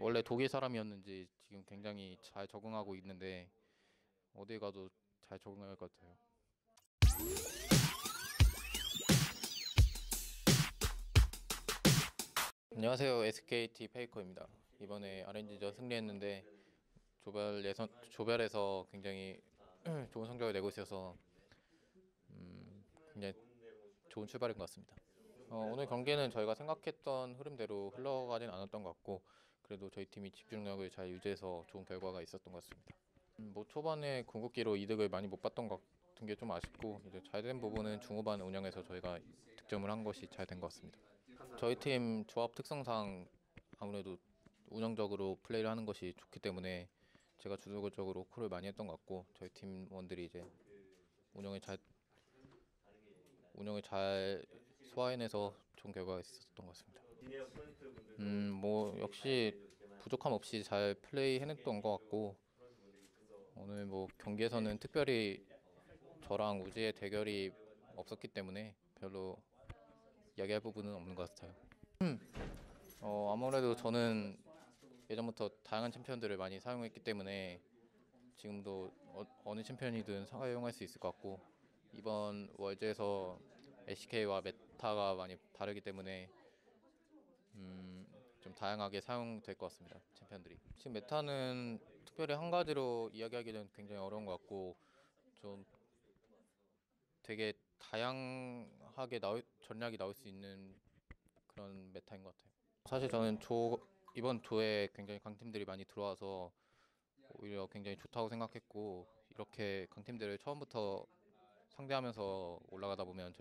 원래 독일 사람이었는지 지금 굉장히 잘 적응하고 있는데 어디 가도 잘 적응할 것 같아요. 안녕하세요. SKT 페이커입니다. 이번에 RNG전 승리했는데 조별에서 굉장히 좋은 성적을 내고 있어서 굉장히 좋은 출발인 것 같습니다. 오늘 경기는 저희가 생각했던 흐름대로 흘러가진 않았던 것 같고 그래도 저희 팀이 집중력을 잘 유지해서 좋은 결과가 있었던 것 같습니다. 뭐 초반에 궁극기로 이득을 많이 못 봤던 것 같은 게 좀 아쉽고 이제 잘된 부분은 중후반 운영에서 저희가 득점을 한 것이 잘 된 것 같습니다. 저희 팀 조합 특성상 아무래도 운영적으로 플레이를 하는 것이 좋기 때문에 제가 주도적으로 콜을 많이 했던 것 같고 저희 팀원들이 이제 운영을 잘 운영을 잘 소화해내서 좋은 결과가 있었던 것 같습니다. 뭐 역시 부족함 없이 잘 플레이 해냈던 것 같고 오늘 뭐 경기에서는 특별히 저랑 우지의 대결이 없었기 때문에 별로 이야기할 부분은 없는 것 같아요. 아무래도 저는 예전부터 다양한 챔피언들을 많이 사용했기 때문에 지금도 어느 챔피언이든 사용할 수 있을 것 같고 이번 월드에서 LCK와 메타가 많이 다르기 때문에 좀 다양하게 사용될 것 같습니다. 챔피언들이 지금 메타는 특별히 한 가지로 이야기하기는 굉장히 어려운 것 같고 좀 되게 다양하게 전략이 나올 수 있는 그런 메타인 것 같아요. 사실 저는 이번 조에 굉장히 강팀들이 많이 들어와서 오히려 굉장히 좋다고 생각했고 이렇게 강팀들을 처음부터 상대하면서 올라가다 보면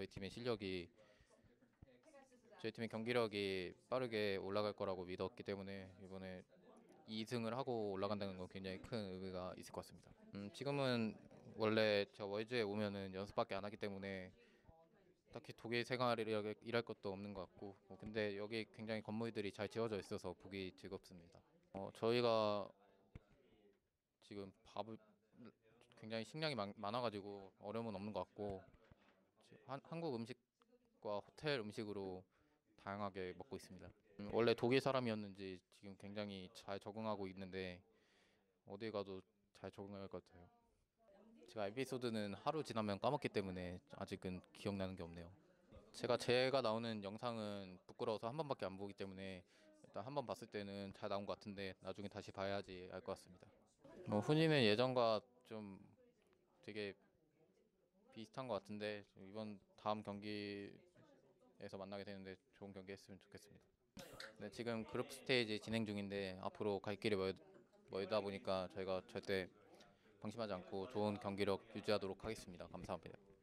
저희 팀의 경기력이 빠르게 올라갈 거라고 믿었기 때문에 이번에 2승을 하고 올라간다는 건 굉장히 큰 의미가 있을 것 같습니다. 지금은 원래 저 월즈에 오면은 연습밖에 안 하기 때문에 딱히 독일 생활을 일할 것도 없는 것 같고 근데 여기 굉장히 건물들이 잘 지어져 있어서 보기 즐겁습니다. 저희가 지금 밥을 굉장히 식량이 많아가지고 어려움은 없는 것 같고 한국 음식과 호텔 음식으로 다양하게 먹고 있습니다. 원래 독일 사람이었는지 지금 굉장히 잘 적응하고 있는데 어디 가도 잘 적응할 것 같아요. 제가 에피소드는 하루 지나면 까먹기 때문에 아직은 기억나는 게 없네요. 제가 나오는 영상은 부끄러워서 한 번밖에 안 보기 때문에 일단 한 번 봤을 때는 잘 나온 것 같은데 나중에 다시 봐야지 알 것 같습니다. 훈이는 예전과 좀 되게 비슷한 것 같은데 이번 다음 경기에서 만나게 되는데 좋은 경기 했으면 좋겠습니다. 네, 지금 그룹 스테이지 진행 중인데 앞으로 갈 길이 멀다 보니까 저희가 절대 방심하지 않고 좋은 경기력 유지하도록 하겠습니다. 감사합니다.